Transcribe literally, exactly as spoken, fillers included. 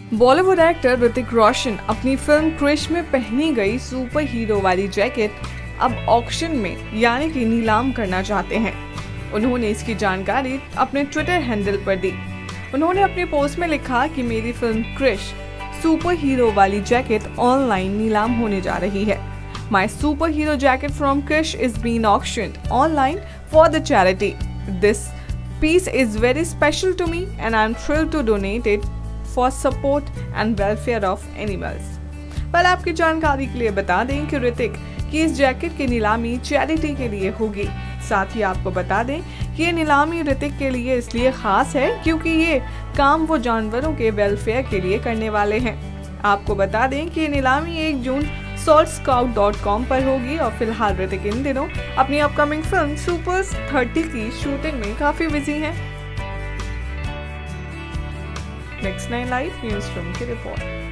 Bollywood actor Hrithik Roshan अपनी film Krrish में पहनी गई सुपर हीरो वाली जैकेट अब ऑक्शन में यानी कि नीलाम करना चाहते हैं। उन्होंने इसकी जानकारी अपने ट्विटर हैंडल पर दी। उन्होंने अपने पोस्ट में लिखा कि मेरी फिल्म क्रिश सुपर हीरो वाली जैकेट ऑनलाइन नीलाम होने जा रही है। My superhero jacket from Krrish is been auctioned online for the charity. This piece is very special to me and I am thrilled to donate it for support and welfare of animals। पर आपकी जानकारी के लिए बता दें कि ऋतिक की इस जैकेट की नीलामी चैरिटी के लिए होगी। साथ ही आपको बता दें कि ये नीलामी ऋतिक के लिए इसलिए खास है क्योंकि ये काम वो जानवरों के वेलफेयर के लिए करने वाले हैं। आपको बता दें कि ये नीलामी एक जून सॉल्ट स्काउट डॉट कॉम पर होगी और फिलहाल ऋतिक इन दिनों अपनी अपकमिंग फिल्म सुपर थर्टी की शूटिंग में काफी बिजी हैं। Next nine live news room की रिपोर्ट।